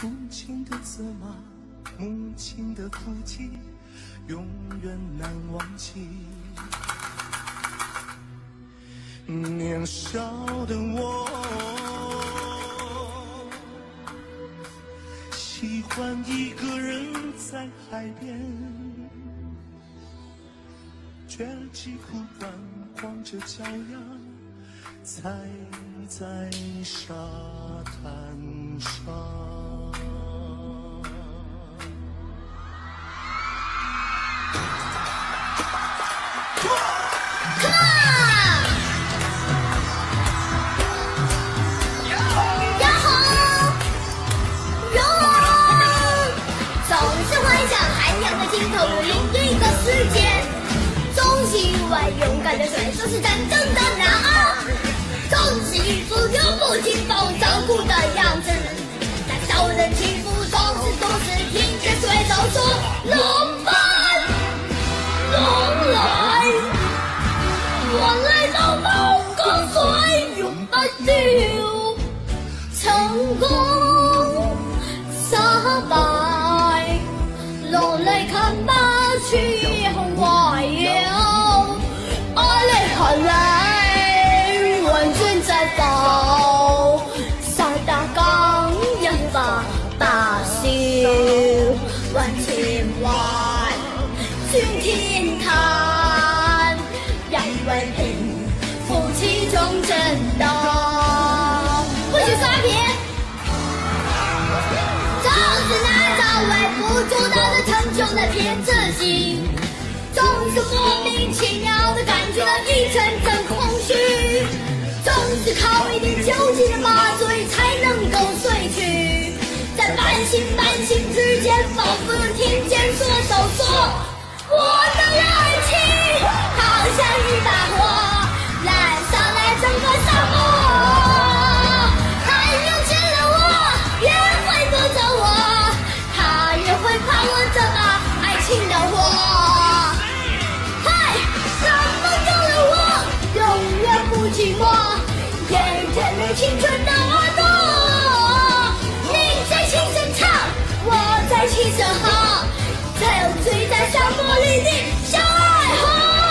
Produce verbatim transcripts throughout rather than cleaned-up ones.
父亲的责骂，母亲的哭泣，永远难忘记。年少的我，喜欢一个人在海边，卷起裤管，光着脚丫，踩在沙滩上。勇敢的水手是真正的男儿，总是一副弱不禁风、照顾的样子。在受人欺负，总是总是听见水手说：“龙翻，龙来，我来到某个水用不掉，成功失败，落嚟看吧，去红外游。”看来完全在爆，沙大港一发大笑，万千万全天坛，让为平负其中震荡。不许刷屏！总是拿着微不足道的成就来骗自己。总是莫名其妙的感觉到一阵阵空虚，总是靠一点酒精的麻醉才能够睡去，在半醒半醒之间，仿佛能听见水手说：“我的热情好像一把火，燃烧了整个沙漠。很有钱的我也会躲着我，他也会怕我这把爱情的火。”寂寞，眼见了青春的耳朵，你在轻声唱，我在轻声哼，才有醉在沙漠里的小爱河。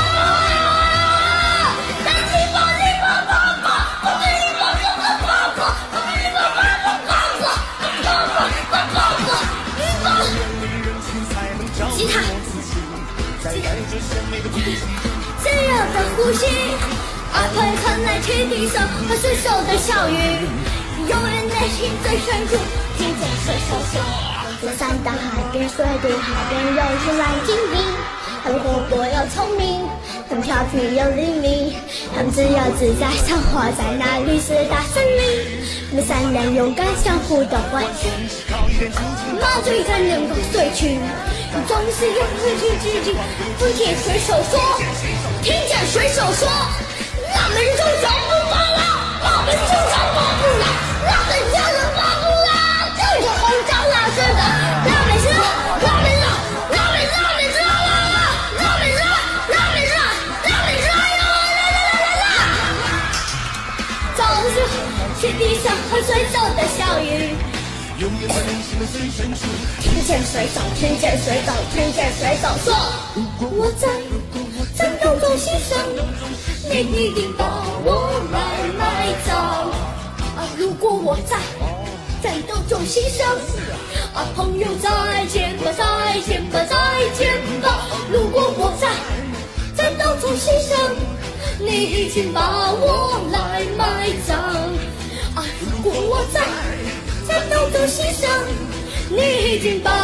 但你把你把爸爸，我对你把哥哥爸爸，我对你把爸爸爸爸，爸爸爸爸爸，你把吉他，自由的呼吸。阿鹏看来天地上和水手的相遇，永远内心最深处听见水手说：“在山的海边，水的海边，有些蓝精灵，他们活泼又聪明，他们调皮又伶俐，他们自由自在生活在那绿色大森林。他们善良勇敢，相互的欢喜，麻醉才能够睡去，总是有自己自己不听水手说，听见水手说。”那们就找不到了，那们就找不了，那们就是找不了，就是红烧了真的，那们是，那们是，那们是，那们是啦啦啦，那们是，那们是，那们是哟啦啦啦啦啦，总是天地上和水手的相遇。听见水手，听见水手，听见水手说：“我在战斗中牺牲。”你一定把我来埋葬啊！如果我在战斗中牺牲啊，朋友再见吧，再见吧，再见吧！如果我在战斗中牺牲，你已经把我来埋葬啊！如果我在战斗中牺牲，你已经把